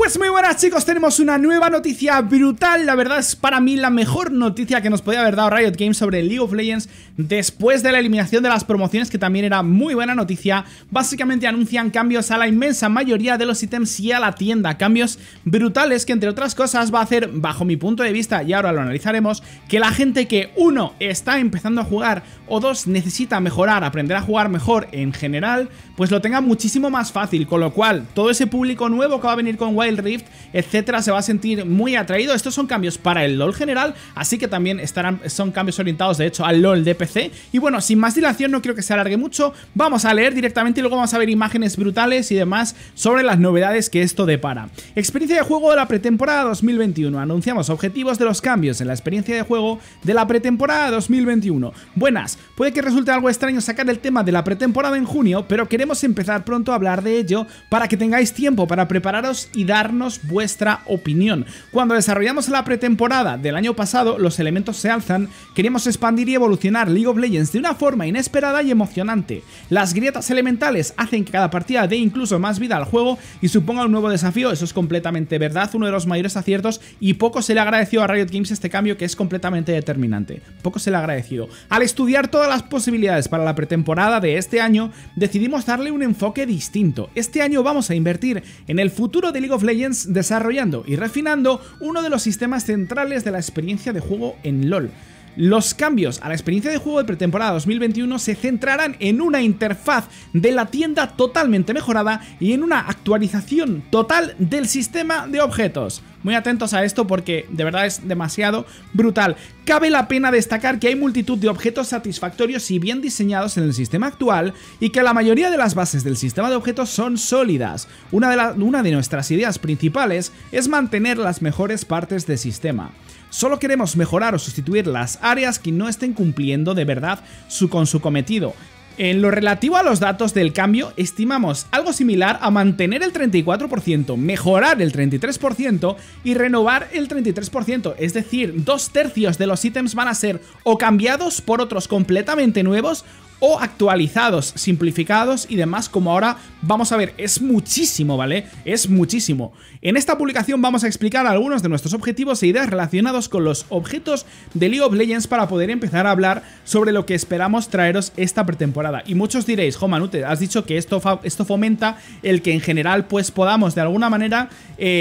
Pues muy buenas chicos, tenemos una nueva noticia brutal. La verdad es para mí la mejor noticia que nos podía haber dado Riot Games sobre League of Legends después de la eliminación de las promociones, que también era muy buena noticia. Básicamente anuncian cambios a la inmensa mayoría de los ítems y a la tienda, cambios brutales que entre otras cosas va a hacer, bajo mi punto de vista, y ahora lo analizaremos, que la gente que uno está empezando a jugar o dos necesita mejorar, aprender a jugar mejor en general, pues lo tenga muchísimo más fácil, con lo cual todo ese público nuevo que va a venir con Wild Rift, etcétera, se va a sentir muy atraído. Estos son cambios para el LoL general, así que también son cambios orientados de hecho al LoL de PC. Y bueno, sin más dilación, no quiero que se alargue mucho, vamos a leer directamente y luego vamos a ver imágenes brutales y demás sobre las novedades que esto depara. Experiencia de juego de la pretemporada 2021. Anunciamos objetivos de los cambios en la experiencia de juego de la pretemporada 2021. Buenas, puede que resulte algo extraño sacar el tema de la pretemporada en junio, pero queremos empezar pronto a hablar de ello para que tengáis tiempo para prepararos y darnos vuestra opinión. Cuando desarrollamos la pretemporada del año pasado, los elementos se alzan, queríamos expandir y evolucionar League of Legends de una forma inesperada y emocionante. Las grietas elementales hacen que cada partida dé incluso más vida al juego y suponga un nuevo desafío. Eso es completamente verdad, uno de los mayores aciertos, y poco se le agradeció a Riot Games este cambio, que es completamente determinante. Poco se le ha agradecido. Al estudiar todas las posibilidades para la pretemporada de este año, decidimos darle un enfoque distinto. Este año vamos a invertir en el futuro de League of Legends, desarrollando y refinando uno de los sistemas centrales de la experiencia de juego en LoL. Los cambios a la experiencia de juego de pretemporada 2021 se centrarán en una interfaz de la tienda totalmente mejorada y en una actualización total del sistema de objetos. Muy atentos a esto porque de verdad es demasiado brutal. Cabe la pena destacar que hay multitud de objetos satisfactorios y bien diseñados en el sistema actual, y que la mayoría de las bases del sistema de objetos son sólidas. Una de nuestras ideas principales es mantener las mejores partes del sistema. Solo queremos mejorar o sustituir las áreas que no estén cumpliendo de verdad con su cometido. En lo relativo a los datos del cambio, estimamos algo similar a mantener el 34%, mejorar el 33% y renovar el 33%. Es decir, 2/3 de los ítems van a ser o cambiados por otros completamente nuevos, o actualizados, simplificados y demás, como ahora vamos a ver. Es muchísimo, ¿vale? Es muchísimo. En esta publicación vamos a explicar algunos de nuestros objetivos e ideas relacionados con los objetos de League of Legends para poder empezar a hablar sobre lo que esperamos traeros esta pretemporada. Y muchos diréis, jo Manute, has dicho que esto fomenta el que en general pues podamos de alguna manera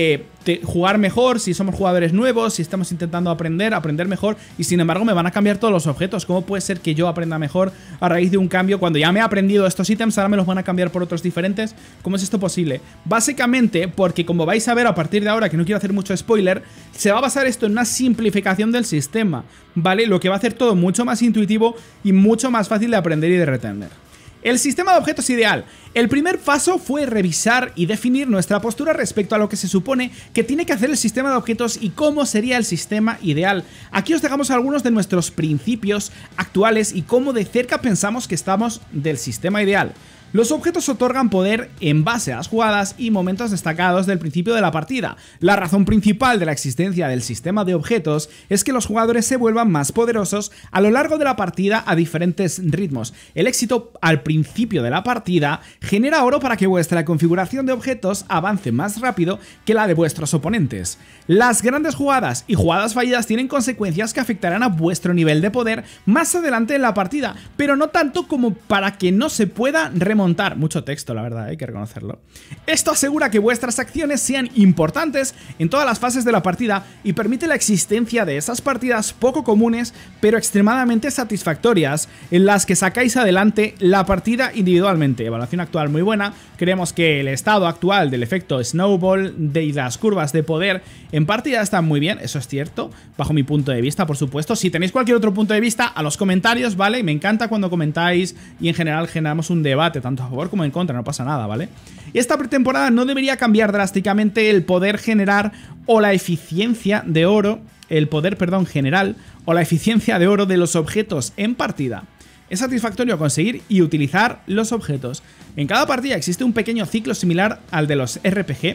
jugar mejor, si somos jugadores nuevos, si estamos intentando aprender mejor, y sin embargo me van a cambiar todos los objetos. ¿Cómo puede ser que yo aprenda mejor a raíz de un cambio cuando ya me he aprendido estos ítems, ahora me los van a cambiar por otros diferentes? ¿Cómo es esto posible? Básicamente porque, como vais a ver a partir de ahora, que no quiero hacer mucho spoiler, se va a basar esto en una simplificación del sistema, ¿vale? Lo que va a hacer todo mucho más intuitivo y mucho más fácil de aprender y de retener. El sistema de objetos ideal. El primer paso fue revisar y definir nuestra postura respecto a lo que se supone que tiene que hacer el sistema de objetos y cómo sería el sistema ideal. Aquí os dejamos algunos de nuestros principios actuales y cómo de cerca pensamos que estamos del sistema ideal. Los objetos otorgan poder en base a las jugadas y momentos destacados del principio de la partida. La razón principal de la existencia del sistema de objetos es que los jugadores se vuelvan más poderosos a lo largo de la partida a diferentes ritmos. El éxito al principio de la partida genera oro para que vuestra configuración de objetos avance más rápido que la de vuestros oponentes. Las grandes jugadas y jugadas fallidas tienen consecuencias que afectarán a vuestro nivel de poder más adelante en la partida, pero no tanto como para que no se pueda remontar. Mucho texto, la verdad, hay que reconocerlo. Esto asegura que vuestras acciones sean importantes en todas las fases de la partida y permite la existencia de esas partidas poco comunes pero extremadamente satisfactorias en las que sacáis adelante la partida individualmente. Evaluación actual muy buena. Creemos que el estado actual del efecto Snowball y las curvas de poder en partida están muy bien, eso es cierto, bajo mi punto de vista, por supuesto. Si tenéis cualquier otro punto de vista, a los comentarios, ¿vale? Me encanta cuando comentáis y en general generamos un debate, tanto a favor como en contra, no pasa nada, ¿vale? Y esta pretemporada no debería cambiar drásticamente el poder generar o la eficiencia de oro, general o la eficiencia de oro de los objetos en partida. Es satisfactorio conseguir y utilizar los objetos. En cada partida existe un pequeño ciclo similar al de los RPG,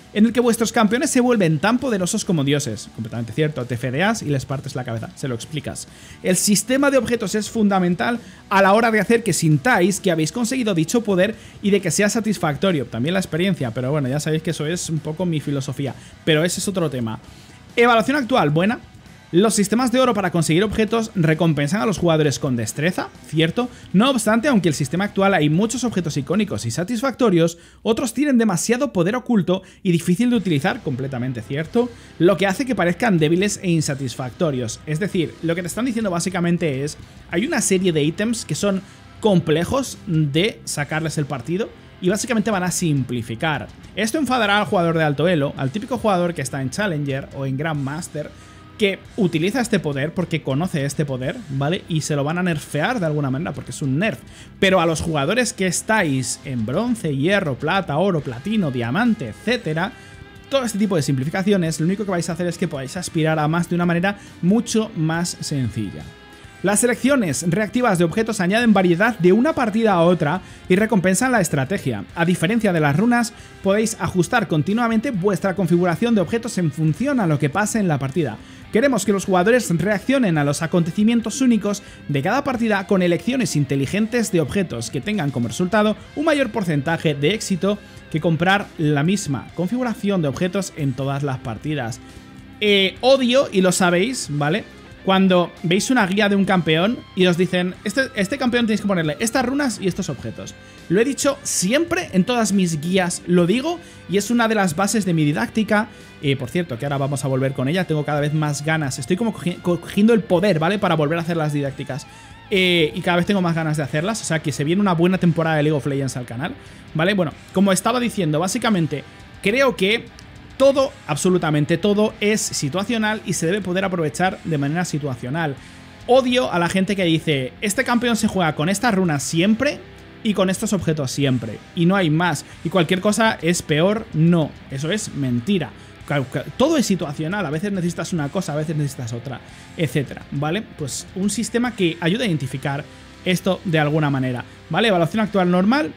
en el que vuestros campeones se vuelven tan poderosos como dioses. Completamente cierto, te fedeas y les partes la cabeza, se lo explicas. El sistema de objetos es fundamental a la hora de hacer que sintáis que habéis conseguido dicho poder y de que sea satisfactorio. También la experiencia, pero bueno, ya sabéis que eso es un poco mi filosofía, pero ese es otro tema. Evaluación actual, buena. Los sistemas de oro para conseguir objetos recompensan a los jugadores con destreza, cierto. No obstante, aunque el sistema actual hay muchos objetos icónicos y satisfactorios, otros tienen demasiado poder oculto y difícil de utilizar, completamente cierto, lo que hace que parezcan débiles e insatisfactorios. Es decir, lo que te están diciendo básicamente es, hay una serie de ítems que son complejos de sacarles el partido y básicamente van a simplificar. Esto enfadará al jugador de alto elo, al típico jugador que está en Challenger o en Grandmaster, que utiliza este poder porque conoce este poder, ¿vale? Y se lo van a nerfear de alguna manera porque es un nerf. Pero a los jugadores que estáis en bronce, hierro, plata, oro, platino, diamante, etcétera, todo este tipo de simplificaciones, lo único que vais a hacer es que podáis aspirar a más de una manera mucho más sencilla. Las selecciones reactivas de objetos añaden variedad de una partida a otra y recompensan la estrategia. A diferencia de las runas, podéis ajustar continuamente vuestra configuración de objetos en función a lo que pase en la partida. Queremos que los jugadores reaccionen a los acontecimientos únicos de cada partida con elecciones inteligentes de objetos que tengan como resultado un mayor porcentaje de éxito que comprar la misma configuración de objetos en todas las partidas. Odio, y lo sabéis, ¿vale?, cuando veis una guía de un campeón y os dicen, este campeón tenéis que ponerle estas runas y estos objetos. Lo he dicho siempre en todas mis guías, lo digo, y es una de las bases de mi didáctica. Por cierto, que ahora vamos a volver con ella, tengo cada vez más ganas, estoy como cogiendo el poder, ¿vale?, para volver a hacer las didácticas. Y cada vez tengo más ganas de hacerlas, o sea que se viene una buena temporada de League of Legends al canal, ¿vale? Bueno, como estaba diciendo, básicamente creo que todo, absolutamente todo, es situacional y se debe poder aprovechar de manera situacional. Odio a la gente que dice, este campeón se juega con estas runas siempre y con estos objetos siempre, y no hay más, y cualquier cosa es peor. No, eso es mentira. Todo es situacional, a veces necesitas una cosa, a veces necesitas otra, etcétera, ¿vale? Pues un sistema que ayude a identificar esto de alguna manera, ¿vale? Evaluación actual normal.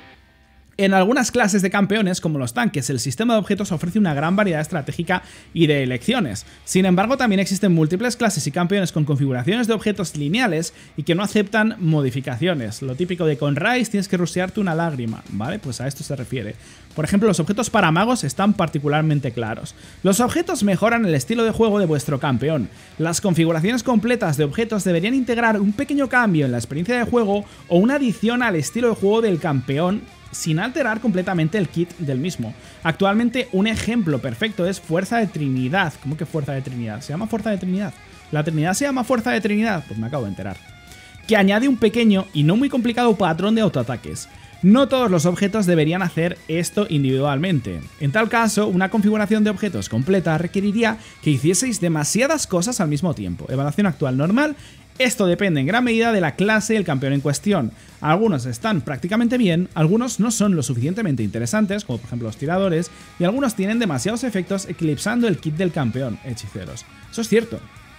En algunas clases de campeones, como los tanques, el sistema de objetos ofrece una gran variedad estratégica y de elecciones. Sin embargo, también existen múltiples clases y campeones con configuraciones de objetos lineales y que no aceptan modificaciones. Lo típico de con Ryze tienes que rushearte una lágrima, ¿vale? Pues a esto se refiere. Por ejemplo, los objetos para magos están particularmente claros. Los objetos mejoran el estilo de juego de vuestro campeón. Las configuraciones completas de objetos deberían integrar un pequeño cambio en la experiencia de juego o una adición al estilo de juego del campeón, sin alterar completamente el kit del mismo. Actualmente un ejemplo perfecto es Fuerza de Trinidad. ¿Cómo que Fuerza de Trinidad? ¿Se llama Fuerza de Trinidad? ¿La Trinidad se llama Fuerza de Trinidad? Pues me acabo de enterar. Que añade un pequeño y no muy complicado patrón de autoataques. No todos los objetos deberían hacer esto individualmente. En tal caso, una configuración de objetos completa requeriría que hicieseis demasiadas cosas al mismo tiempo. Evaluación actual normal. Esto depende en gran medida de la clase y el campeón en cuestión. Algunos están prácticamente bien, algunos no son lo suficientemente interesantes, como por ejemplo los tiradores, y algunos tienen demasiados efectos eclipsando el kit del campeón, hechiceros. Eso es cierto.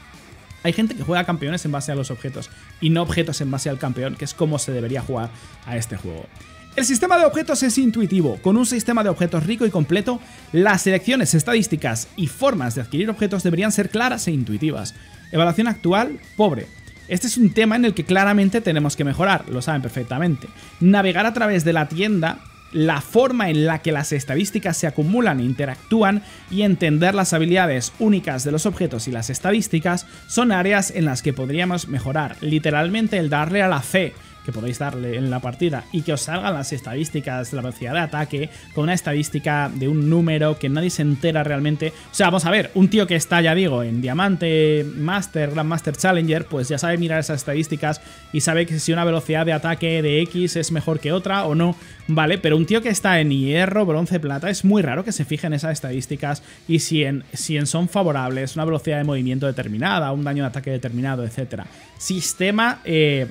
Hay gente que juega campeones en base a los objetos y no objetos en base al campeón, que es como se debería jugar a este juego. El sistema de objetos es intuitivo. Con un sistema de objetos rico y completo, las selecciones, estadísticas y formas de adquirir objetos deberían ser claras e intuitivas. Evaluación actual, pobre. Este es un tema en el que claramente tenemos que mejorar, lo saben perfectamente. Navegar a través de la tienda, la forma en la que las estadísticas se acumulan e interactúan y entender las habilidades únicas de los objetos y las estadísticas son áreas en las que podríamos mejorar. Literalmente el darle a la fe que podéis darle en la partida y que os salgan las estadísticas de la velocidad de ataque con una estadística de un número que nadie se entera realmente. O sea, vamos a ver, un tío que está, ya digo, en Diamante, Master, Grandmaster, Challenger, pues ya sabe mirar esas estadísticas y sabe que si una velocidad de ataque de X es mejor que otra o no, ¿vale? Pero un tío que está en hierro, bronce, plata, es muy raro que se fije en esas estadísticas y si en son favorables, una velocidad de movimiento determinada, un daño de ataque determinado, etc. Sistema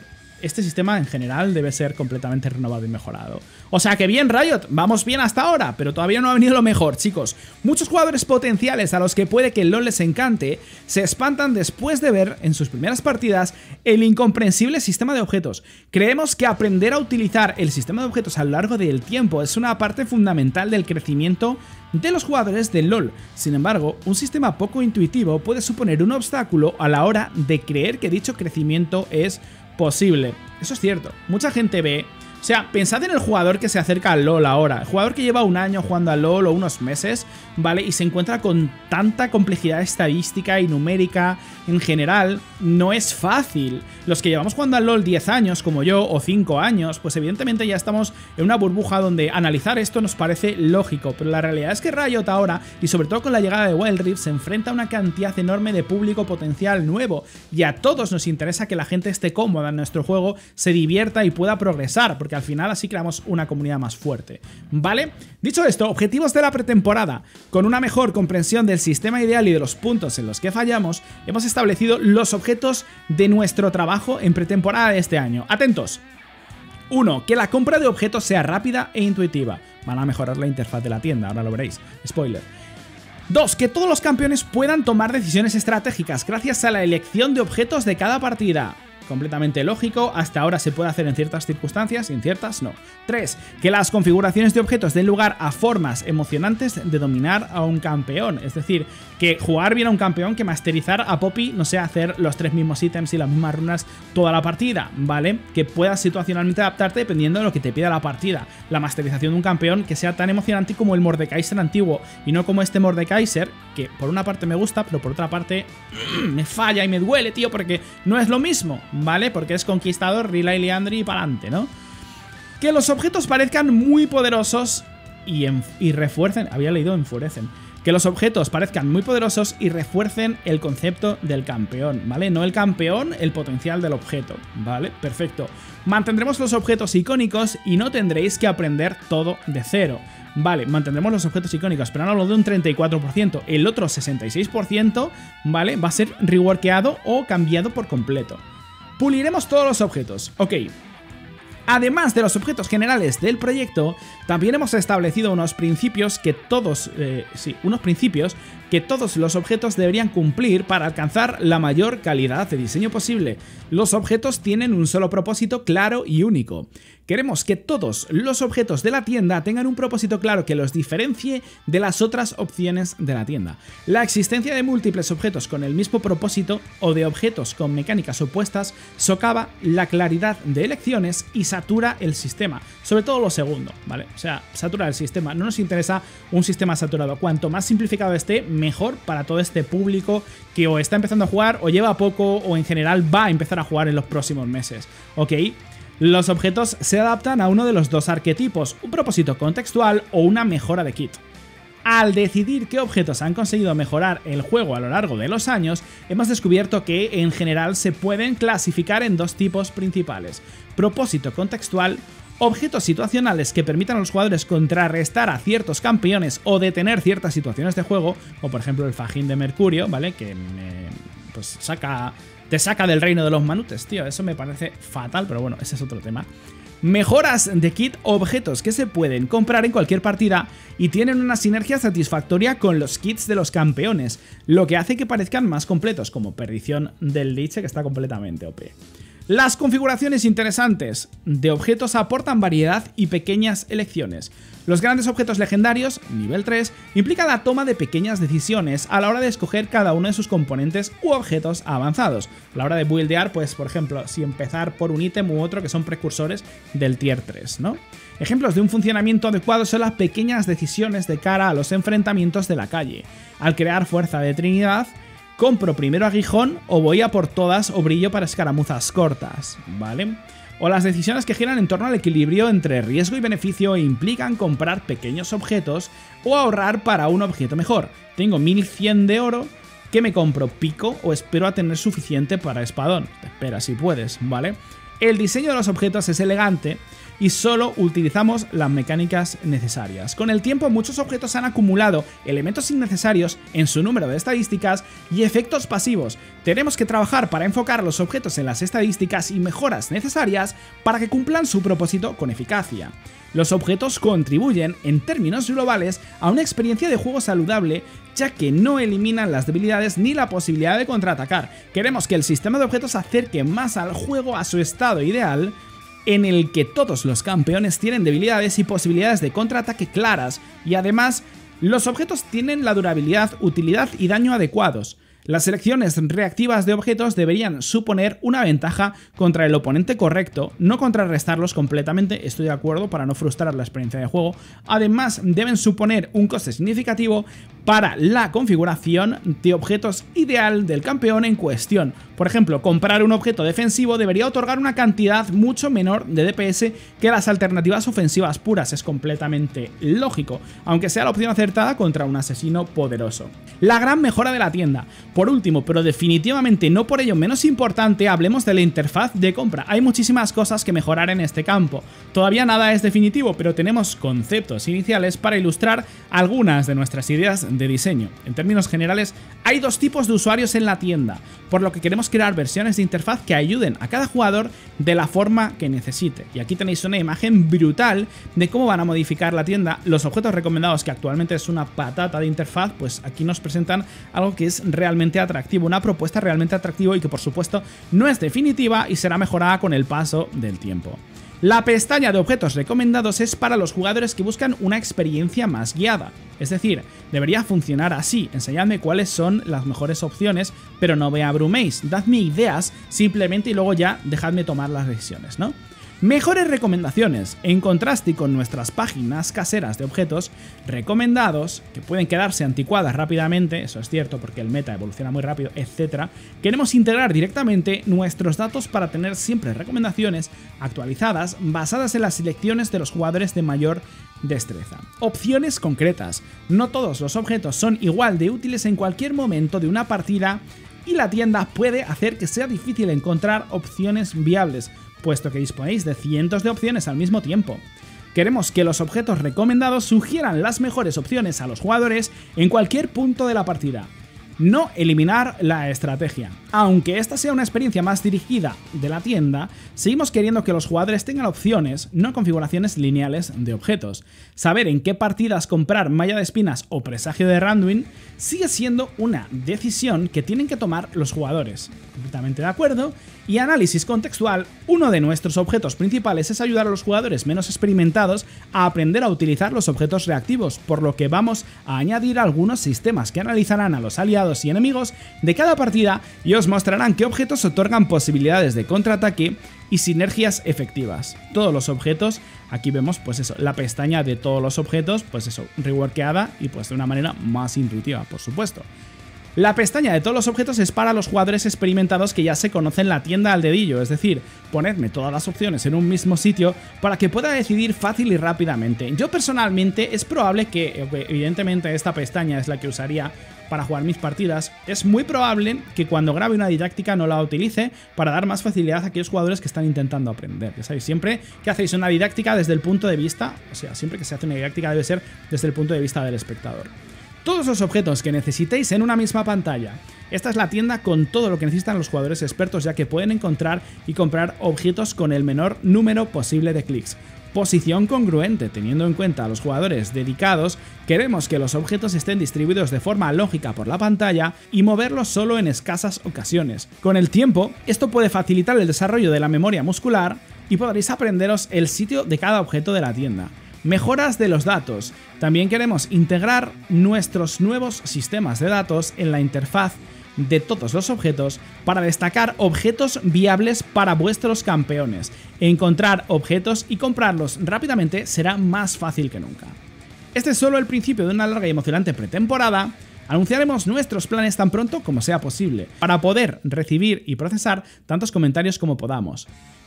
este sistema en general debe ser completamente renovado y mejorado. O sea que bien, Riot, vamos bien hasta ahora, pero todavía no ha venido lo mejor, chicos. Muchos jugadores potenciales a los que puede que el LoL les encante se espantan después de ver en sus primeras partidas el incomprensible sistema de objetos. Creemos que aprender a utilizar el sistema de objetos a lo largo del tiempo es una parte fundamental del crecimiento de los jugadores del LoL. Sin embargo, un sistema poco intuitivo puede suponer un obstáculo a la hora de creer que dicho crecimiento es posible. Eso es cierto. Mucha gente ve... O sea, pensad en el jugador que se acerca al LoL ahora, el jugador que lleva un año jugando al LoL o unos meses, ¿vale? Y se encuentra con tanta complejidad estadística y numérica en general, no es fácil. Los que llevamos jugando al LoL 10 años, como yo, o 5 años, pues evidentemente ya estamos en una burbuja donde analizar esto nos parece lógico, pero la realidad es que Riot ahora, y sobre todo con la llegada de Wild Rift, se enfrenta a una cantidad enorme de público potencial nuevo, y a todos nos interesa que la gente esté cómoda en nuestro juego, se divierta y pueda progresar, porque al final así creamos una comunidad más fuerte, ¿vale? Dicho esto, objetivos de la pretemporada. Con una mejor comprensión del sistema ideal y de los puntos en los que fallamos, hemos establecido los objetos de nuestro trabajo en pretemporada de este año. Atentos. 1. Que la compra de objetos sea rápida e intuitiva. Van a mejorar la interfaz de la tienda, ahora lo veréis. Spoiler. 2. Que todos los campeones puedan tomar decisiones estratégicas gracias a la elección de objetos de cada partida. Completamente lógico, hasta ahora se puede hacer en ciertas circunstancias y en ciertas no. 3. Que las configuraciones de objetos den lugar a formas emocionantes de dominar a un campeón. Es decir, que jugar bien a un campeón, que masterizar a Poppy, no sea hacer los 3 mismos ítems y las mismas runas toda la partida, ¿vale? Que puedas situacionalmente adaptarte dependiendo de lo que te pida la partida. La masterización de un campeón que sea tan emocionante como el Mordekaiser antiguo y no como este Mordekaiser, que por una parte me gusta, pero por otra parte me falla y me duele, tío, porque no es lo mismo, ¿vale? Porque es conquistador, Relay, Liandry y pa'lante, ¿no? Que los objetos parezcan muy poderosos y refuercen... Había leído enfurecen. Que los objetos parezcan muy poderosos y refuercen el concepto del campeón, ¿vale? No el campeón, el potencial del objeto, ¿vale? Perfecto. Mantendremos los objetos icónicos y no tendréis que aprender todo de cero. Vale, mantendremos los objetos icónicos, pero ahora lo de un 34%. El otro 66%, ¿vale? Va a ser reworkeado o cambiado por completo. Puliremos todos los objetos. Ok. Además de los objetos generales del proyecto, también hemos establecido unos principios que todos los objetos deberían cumplir para alcanzar la mayor calidad de diseño posible. Los objetos tienen un solo propósito claro y único. Queremos que todos los objetos de la tienda tengan un propósito claro que los diferencie de las otras opciones de la tienda. La existencia de múltiples objetos con el mismo propósito o de objetos con mecánicas opuestas socava la claridad de elecciones y satura el sistema. Sobre todo lo segundo, ¿vale? O sea, satura el sistema. No nos interesa un sistema saturado. Cuanto más simplificado esté, mejor para todo este público que o está empezando a jugar o lleva poco o en general va a empezar a jugar en los próximos meses, ¿ok? Los objetos se adaptan a uno de los dos arquetipos, un propósito contextual o una mejora de kit. Al decidir qué objetos han conseguido mejorar el juego a lo largo de los años, hemos descubierto que en general se pueden clasificar en dos tipos principales: propósito contextual, objetos situacionales que permitan a los jugadores contrarrestar a ciertos campeones o detener ciertas situaciones de juego, o por ejemplo el fajín de Mercurio, ¿vale? Que pues te saca del reino de los manutes, tío. Eso me parece fatal, pero bueno, ese es otro tema. Mejoras de kit o objetos que se pueden comprar en cualquier partida y tienen una sinergia satisfactoria con los kits de los campeones, lo que hace que parezcan más completos, como Perdición del Liche, que está completamente OP. Las configuraciones interesantes de objetos aportan variedad y pequeñas elecciones. Los grandes objetos legendarios, nivel 3, implican la toma de pequeñas decisiones a la hora de escoger cada uno de sus componentes u objetos avanzados. A la hora de buildear, pues por ejemplo, si empezar por un ítem u otro que son precursores del tier 3, ¿no? Ejemplos de un funcionamiento adecuado son las pequeñas decisiones de cara a los enfrentamientos de la calle. Al crear Fuerza de Trinidad, compro primero aguijón o voy a por todas o brillo para escaramuzas cortas, ¿vale? O las decisiones que giran en torno al equilibrio entre riesgo y beneficio e implican comprar pequeños objetos o ahorrar para un objeto mejor. Tengo 1100 de oro, ¿qué me compro? ¿Pico o espero a tener suficiente para espadón? Espera si puedes, ¿vale? El diseño de los objetos es elegante y solo utilizamos las mecánicas necesarias. Con el tiempo muchos objetos han acumulado elementos innecesarios en su número de estadísticas y efectos pasivos. Tenemos que trabajar para enfocar los objetos en las estadísticas y mejoras necesarias para que cumplan su propósito con eficacia. Los objetos contribuyen, en términos globales, a una experiencia de juego saludable, ya que no eliminan las debilidades ni la posibilidad de contraatacar. Queremos que el sistema de objetos acerque más al juego a su estado ideal, en el que todos los campeones tienen debilidades y posibilidades de contraataque claras, y además, los objetos tienen la durabilidad, utilidad y daño adecuados. Las selecciones reactivas de objetos deberían suponer una ventaja contra el oponente correcto, no contrarrestarlos completamente, estoy de acuerdo, para no frustrar la experiencia de juego. Además, deben suponer un coste significativo para la configuración de objetos ideal del campeón en cuestión. Por ejemplo, comprar un objeto defensivo debería otorgar una cantidad mucho menor de DPS que las alternativas ofensivas puras, es completamente lógico, aunque sea la opción acertada contra un asesino poderoso. La gran mejora de la tienda. Por último, pero definitivamente no por ello menos importante, hablemos de la interfaz de compra. Hay muchísimas cosas que mejorar en este campo. Todavía nada es definitivo, pero tenemos conceptos iniciales para ilustrar algunas de nuestras ideas de diseño. En términos generales, hay dos tipos de usuarios en la tienda, por lo que queremos crear versiones de interfaz que ayuden a cada jugador de la forma que necesite. Y aquí tenéis una imagen brutal de cómo van a modificar la tienda. Los objetos recomendados, que actualmente es una patata de interfaz, pues aquí nos presentan algo que es realmente atractivo, una propuesta realmente atractiva y que por supuesto no es definitiva y será mejorada con el paso del tiempo. La pestaña de objetos recomendados es para los jugadores que buscan una experiencia más guiada. Es decir, debería funcionar así: enseñadme cuáles son las mejores opciones, pero no me abruméis, dadme ideas simplemente y luego ya dejadme tomar las decisiones, ¿no? Mejores recomendaciones. En contraste con nuestras páginas caseras de objetos recomendados, que pueden quedarse anticuadas rápidamente, eso es cierto porque el meta evoluciona muy rápido, etc., queremos integrar directamente nuestros datos para tener siempre recomendaciones actualizadas basadas en las selecciones de los jugadores de mayor destreza. Opciones concretas. No todos los objetos son igual de útiles en cualquier momento de una partida y la tienda puede hacer que sea difícil encontrar opciones viables, puesto que disponéis de cientos de opciones al mismo tiempo. Queremos que los objetos recomendados sugieran las mejores opciones a los jugadores en cualquier punto de la partida. No eliminar la estrategia. Aunque esta sea una experiencia más dirigida de la tienda, seguimos queriendo que los jugadores tengan opciones, no configuraciones lineales de objetos. Saber en qué partidas comprar malla de espinas o presagio de Randuin sigue siendo una decisión que tienen que tomar los jugadores. Completamente de acuerdo. Y análisis contextual. Uno de nuestros objetos principales es ayudar a los jugadores menos experimentados a aprender a utilizar los objetos reactivos, por lo que vamos a añadir algunos sistemas que analizarán a los aliados y enemigos de cada partida y os mostrarán qué objetos otorgan posibilidades de contraataque y sinergias efectivas. Todos los objetos, aquí vemos pues eso, la pestaña de todos los objetos, pues eso, reworkeada y pues de una manera más intuitiva, por supuesto. La pestaña de todos los objetos es para los jugadores experimentados que ya se conocen la tienda al dedillo, es decir, ponedme todas las opciones en un mismo sitio para que pueda decidir fácil y rápidamente. Yo personalmente es probable que, evidentemente esta pestaña es la que usaría para jugar mis partidas, es muy probable que cuando grabe una didáctica no la utilice para dar más facilidad a aquellos jugadores que están intentando aprender. Ya sabéis, siempre que hacéis una didáctica desde el punto de vista, o sea, siempre que se hace una didáctica debe ser desde el punto de vista del espectador. Todos los objetos que necesitéis en una misma pantalla. Esta es la tienda con todo lo que necesitan los jugadores expertos, ya que pueden encontrar y comprar objetos con el menor número posible de clics. Posición congruente. Teniendo en cuenta a los jugadores dedicados, queremos que los objetos estén distribuidos de forma lógica por la pantalla y moverlos solo en escasas ocasiones. Con el tiempo, esto puede facilitar el desarrollo de la memoria muscular y podréis aprenderos el sitio de cada objeto de la tienda. Mejoras de los datos. También queremos integrar nuestros nuevos sistemas de datos en la interfaz de todos los objetos para destacar objetos viables para vuestros campeones. Encontrar objetos y comprarlos rápidamente será más fácil que nunca. Este es solo el principio de una larga y emocionante pretemporada. Anunciaremos nuestros planes tan pronto como sea posible, para poder recibir y procesar tantos comentarios como podamos.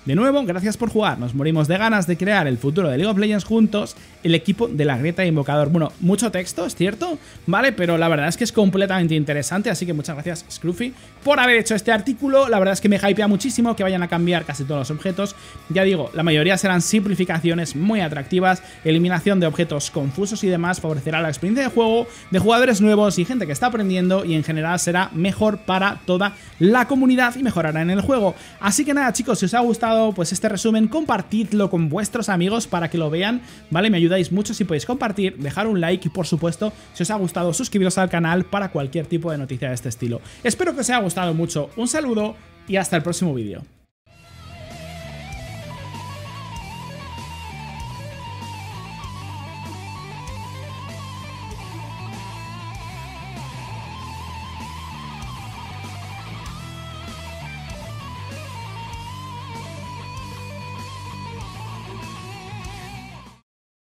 De nuevo, gracias por jugar, nos morimos de ganas de crear el futuro de League of Legends juntos, el equipo de la Grieta de Invocador. Bueno, mucho texto, es cierto, ¿vale? Pero la verdad es que es completamente interesante, así que muchas gracias, Scruffy, por haber hecho este artículo. La verdad es que me hypea muchísimo que vayan a cambiar casi todos los objetos. Ya digo, la mayoría serán simplificaciones muy atractivas, eliminación de objetos confusos y demás, favorecerá la experiencia de juego de jugadores nuevos y gente que está aprendiendo, y en general será mejor para toda la comunidad y mejorará en el juego. Así que nada, chicos, si os ha gustado pues este resumen, compartidlo con vuestros amigos para que lo vean, ¿vale? Me ayudáis mucho si podéis compartir, dejar un like y por supuesto, si os ha gustado, suscribiros al canal para cualquier tipo de noticia de este estilo. Espero que os haya gustado mucho, un saludo y hasta el próximo vídeo.